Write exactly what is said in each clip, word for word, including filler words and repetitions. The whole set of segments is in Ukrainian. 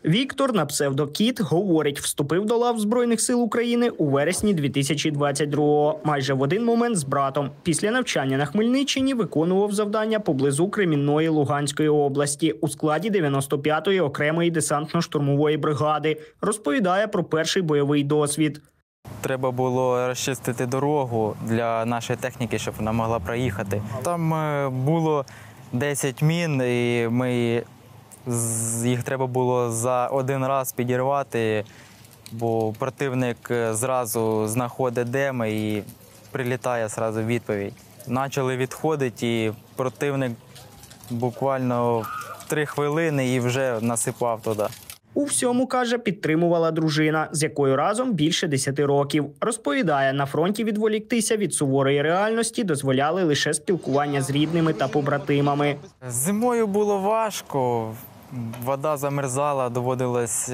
Віктор на псевдо Кіт говорить, вступив до лав Збройних сил України у вересні дві тисячі двадцять другого, майже в один момент з братом. Після навчання на Хмельниччині виконував завдання поблизу Кремінної Луганської області у складі дев'яносто п'ятої окремої десантно-штурмової бригади. Розповідає про перший бойовий досвід. Треба було розчистити дорогу для нашої техніки, щоб вона могла проїхати. Там було десять мін, і ми їх треба було за один раз підірвати, бо противник зразу знаходить, де ми, і прилітає зразу відповідь. Почали відходити, і противник буквально три хвилини і вже насипав туди. У всьому, каже, підтримувала дружина, з якою разом більше десяти років. Розповідає, на фронті відволіктися від суворої реальності дозволяли лише спілкування з рідними та побратимами. Зимою було важко, вода замерзала, доводилось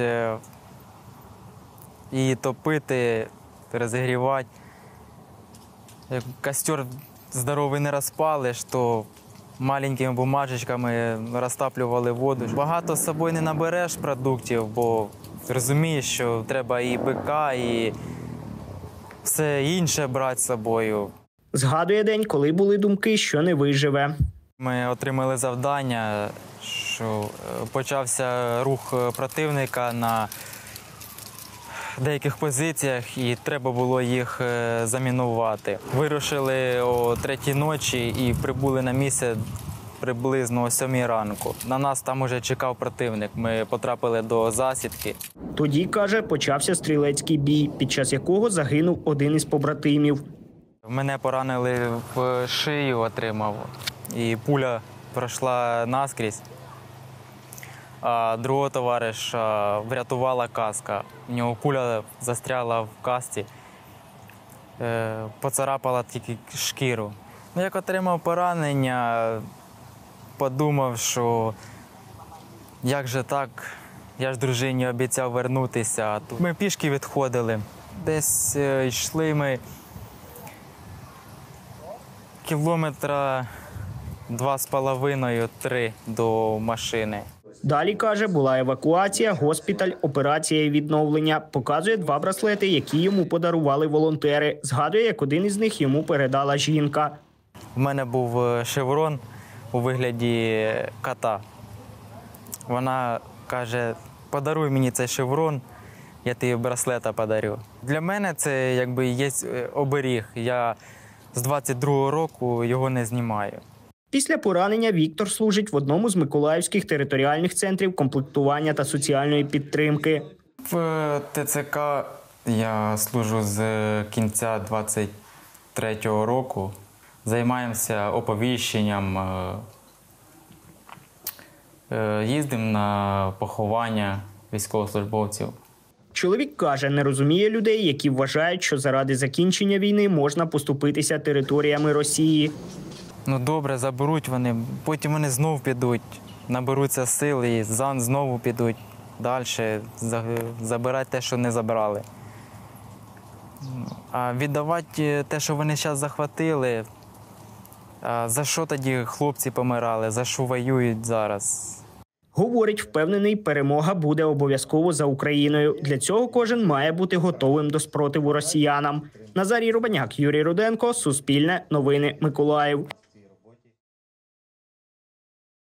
її топити, розігрівати. Як костер здоровий не розпалиш, то маленькими бумажечками розтаплювали воду. Багато з собою не набереш продуктів, бо розумієш, що треба і бика, і все інше брати з собою. Згадує день, коли були думки, що не виживе. Ми отримали завдання, що почався рух противника на деяких позиціях і треба було їх замінувати. Вирушили о третій ночі і прибули на місце приблизно о сьомій ранку. На нас там уже чекав противник, ми потрапили до засідки. Тоді, каже, почався стрілецький бій, під час якого загинув один із побратимів. Мене поранили в шию, отримав, і пуля пройшла наскрізь. А другого товариша врятувала каска. У нього куля застряла в касці, поцарапала тільки шкіру. Ну, як отримав поранення, подумав, що як же так, я ж дружині обіцяв вернутися. Ми пішки відходили, десь йшли ми кілометра два з половиною, три до машини. Далі, каже, була евакуація, госпіталь, операція і відновлення. Показує два браслети, які йому подарували волонтери. Згадує, як один із них йому передала жінка. У мене був шеврон у вигляді кота. Вона каже, подаруй мені цей шеврон, я тобі браслета подарю. Для мене це якби є оберіг. Я з двадцять другого року його не знімаю. Після поранення Віктор служить в одному з миколаївських територіальних центрів комплектування та соціальної підтримки. В ТЦК я служу з кінця двадцять третього року. Займаємося оповіщенням, їздимо на поховання військовослужбовців. Чоловік каже, не розуміє людей, які вважають, що заради закінчення війни можна поступитися територіями Росії. Ну добре, заберуть вони, потім вони знов підуть, наберуться сил і знову підуть далі, забирати те, що не забрали. А віддавати те, що вони зараз захватили, а за що тоді хлопці помирали, за що воюють зараз? Говорить, впевнений, перемога буде обов'язково за Україною. Для цього кожен має бути готовим до спротиву росіянам. Назарій Рубаняк, Юрій Руденко, Суспільне, Новини, Миколаїв.